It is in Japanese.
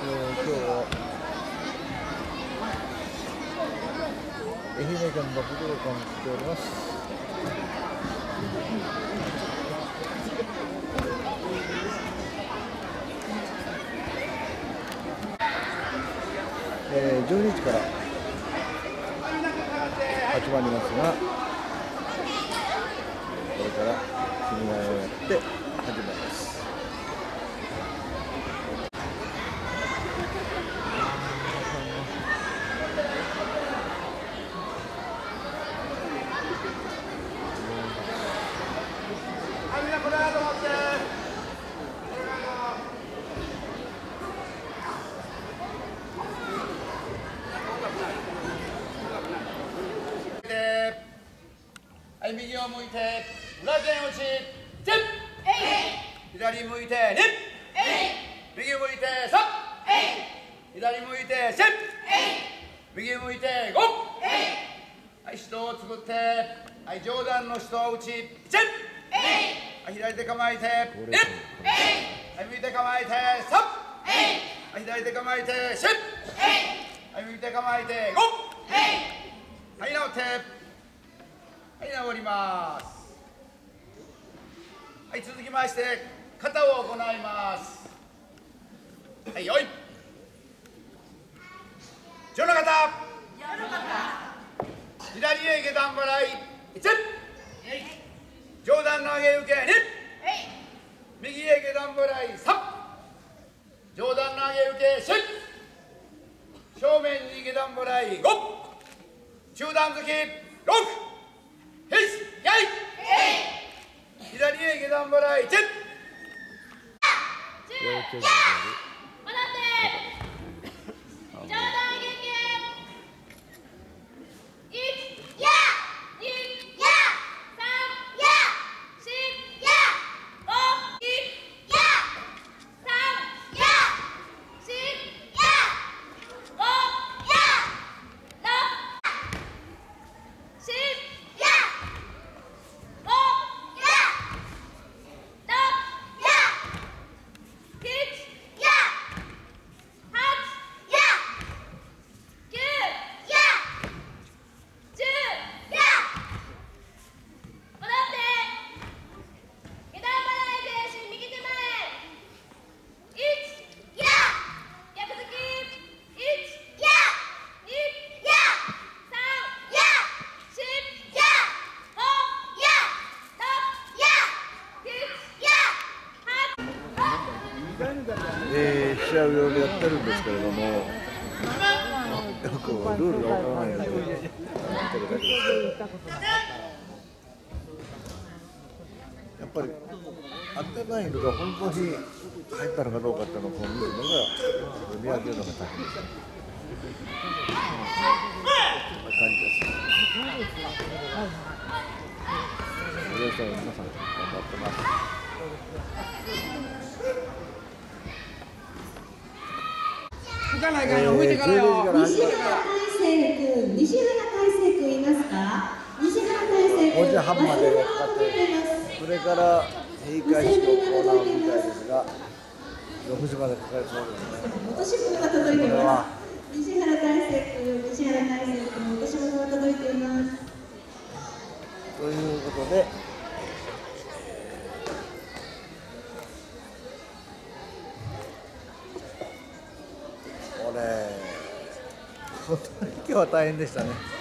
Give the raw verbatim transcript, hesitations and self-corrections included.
は愛媛県の武道館に来ております。えー、じゅうにじから始まりますが、これから組み合いをやって始まります。 はい、右を向いて裏剣打ち、チェッ、左向いてニッ、右向いてサッ、左向いてシェッ、右向いてゴッ、はい、人を作って、はい、上段の人を打ち、チェッ、はい、左手構えてニッ、はい、右手構えてサッ、はい、左手構えてシェッ、はい、右手構えてゴッ、はい、直って、はい、直ります。はい、続きまして肩を行います。はい、よい。上の肩。左へ下段払い。いち。上段の上げ受けに。右へ下段払いさん。上段の上げ受けし。正面に下段払いご。中段突きろく。へい、やい。左へ下段払いチェッ。 えー、試合をやってるんですけれども、よくルールがわからないので、やってるだけです。やっぱり当てないのが本当に入ったのかどうかっていうのを見るのが見分けるのが大変ですね。こんな感じです。皆さん頑張ってます。 吹かないかんよ、吹いてからよ。 西原大成君、西原大成君いますか？西原大成君、 ごじはんまでやって、それから閉会式を行うみたいですが、ろくじまでかかりそうですね。 落とし物が届いています。西原大成君、西原大成君、落とし物が届いています。 ということで、これ、本当に今日は大変でしたね。